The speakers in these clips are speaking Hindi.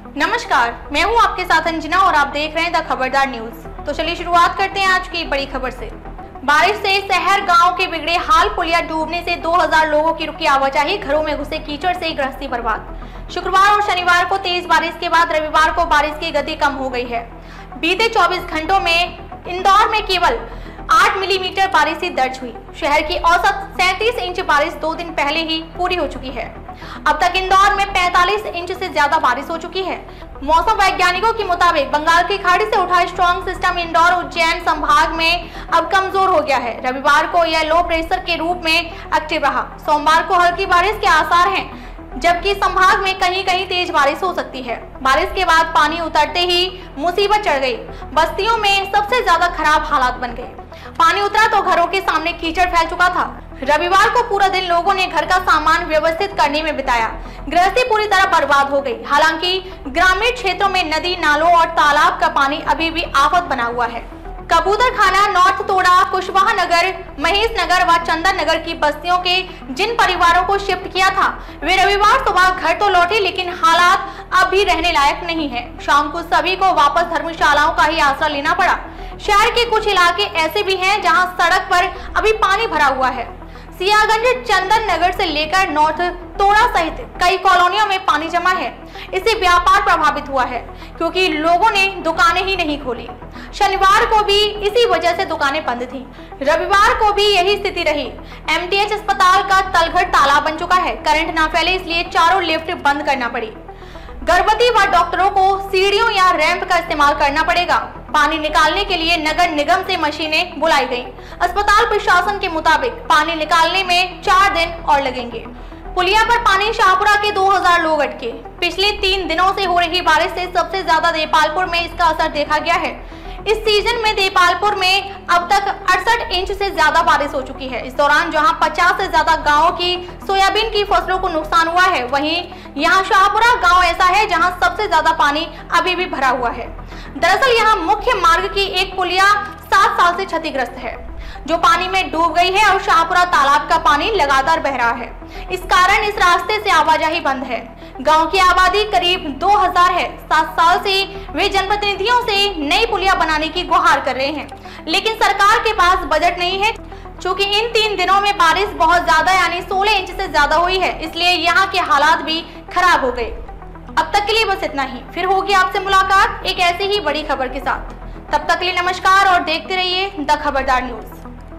नमस्कार, मैं हूं आपके साथ अंजना और आप देख रहे हैं द खबरदार न्यूज। तो चलिए शुरुआत करते हैं आज की बड़ी खबर से। बारिश से शहर गांव के बिगड़े हाल, पुलिया डूबने से 2000 लोगों की रुकी आवाजाही, घरों में घुसे कीचड़ से गृहस्थी बर्बाद। शुक्रवार और शनिवार को तेज बारिश के बाद रविवार को बारिश की गति कम हो गई है। बीते 24 घंटों में इंदौर में केवल 8 मिलीमीटर बारिश ही दर्ज हुई। शहर की औसत 37 इंच बारिश 2 दिन पहले ही पूरी हो चुकी है। अब तक इंदौर में 45 इंच से ज्यादा बारिश हो चुकी है। मौसम वैज्ञानिकों के मुताबिक बंगाल की खाड़ी से उठा स्ट्रॉन्ग सिस्टम इंदौर उज्जैन संभाग में अब कमजोर हो गया है। रविवार को यह लो प्रेशर के रूप में एक्टिव रहा। सोमवार को हल्की बारिश के आसार हैं, जबकि संभाग में कहीं कहीं तेज बारिश हो सकती है। बारिश के बाद पानी उतरते ही मुसीबत चढ़ गई। बस्तियों में सबसे ज्यादा खराब हालात बन गए। पानी उतरा तो घरों के सामने कीचड़ फैल चुका था। रविवार को पूरा दिन लोगों ने घर का सामान व्यवस्थित करने में बिताया। गृहस्थी पूरी तरह बर्बाद हो गई। हालांकि ग्रामीण क्षेत्रों में नदी, नालों और तालाब का पानी अभी भी आफत बना हुआ है। कबूतर खाना, नॉर्थ तोड़ा, कुशवाहा नगर, महेश नगर व चंदन नगर की बस्तियों के जिन परिवारों को शिफ्ट किया था, वे रविवार सुबह घर तो लौटे, लेकिन हालात अब भी रहने लायक नहीं है। शाम को सभी को वापस धर्मशालाओं का ही आसरा लेना पड़ा। शहर के कुछ इलाके ऐसे भी हैं जहां सड़क पर अभी पानी भरा हुआ है। सियागंज, चंदन नगर से लेकर नॉर्थ तोड़ा सहित कई कॉलोनियों में पानी जमा है। इससे व्यापार प्रभावित हुआ है, क्योंकि लोगों ने दुकानें ही नहीं खोली। शनिवार को भी इसी वजह से दुकानें बंद थीं। रविवार को भी यही स्थिति रही। एमटीएच अस्पताल का तलघट तालाब बन चुका है। करंट ना फैले इसलिए चारों लिफ्ट बंद करना पड़ी। गर्भवती व डॉक्टरों को सीढ़ियों या रैंप का इस्तेमाल करना पड़ेगा। पानी निकालने के लिए नगर निगम से मशीनें बुलाई गईं। अस्पताल प्रशासन के मुताबिक पानी निकालने में 4 दिन और लगेंगे। पुलिया पर पानी, शाहपुरा के 2000 लोग अटके। पिछले 3 दिनों से हो रही बारिश से सबसे ज्यादा देपालपुर में इसका असर देखा गया है। इस सीजन में देपालपुर में अब तक 68 इंच से ज्यादा बारिश हो चुकी है। इस दौरान जहां 50 से ज्यादा गांवों की सोयाबीन की फसलों को नुकसान हुआ है, वहीं यहां शाहपुरा गांव ऐसा है जहां सबसे ज्यादा पानी अभी भी भरा हुआ है। दरअसल यहां मुख्य मार्ग की एक पुलिया 7 साल से क्षतिग्रस्त है, जो पानी में डूब गई है और शाहपुरा तालाब का पानी लगातार बह रहा है। इस कारण इस रास्ते से आवाजाही बंद है। गांव की आबादी करीब 2000 है। 7 साल से वे जनप्रतिनिधियों से नई पुलिया बनाने की गुहार कर रहे हैं, लेकिन सरकार के पास बजट नहीं है। चूंकि इन 3 दिनों में बारिश बहुत ज्यादा यानी 16 इंच से ज्यादा हुई है, इसलिए यहाँ के हालात भी खराब हो गए। अब तक के लिए बस इतना ही। फिर होगी आपसे मुलाकात एक ऐसी ही बड़ी खबर के साथ। तब तक के लिए नमस्कार और देखते रहिए द खबरदार न्यूज।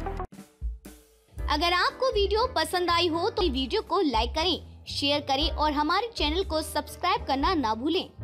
अगर आपको वीडियो पसंद आई हो तो वीडियो को लाइक करें, शेयर करें और हमारे चैनल को सब्सक्राइब करना ना भूलें।